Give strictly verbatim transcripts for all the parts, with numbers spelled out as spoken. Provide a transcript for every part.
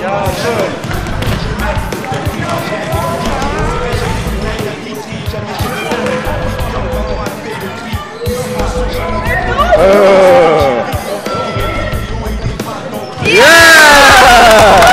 Ja, schön. Oh. Yeah!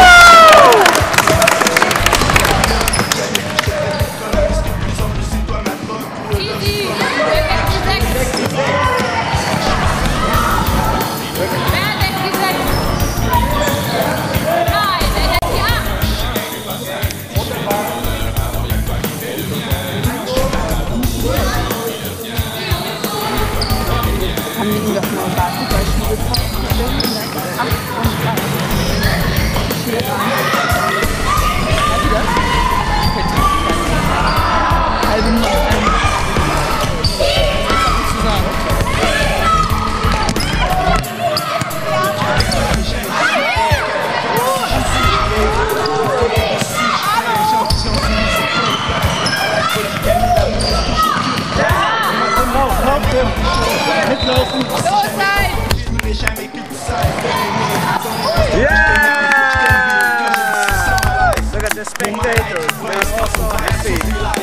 Haben die ihm doch mal Basketballschuhe gekauft? Ach, und das. Schuhe an. Weißt du das? Halbe Minute. Mitlaufen. Los sein! Yeah! Look at the spectators. They're all so happy.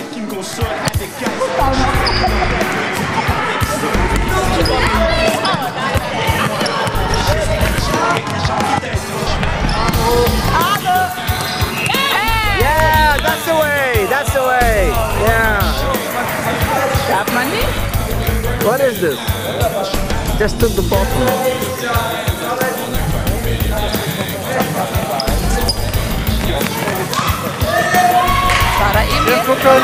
Yeah, that's the way. That's the way. Yeah. Darf man nicht? What is this? Just took the ball from me. War da eben Wir jetzt? gucken.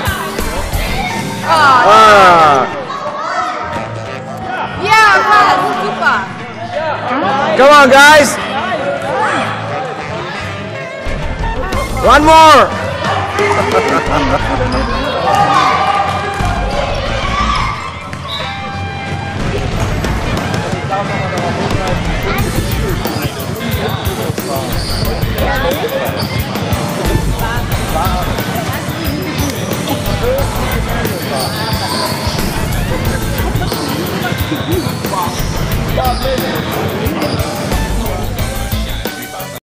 Oh, Ah. ja, war super. Come on, guys. One more. Stop it.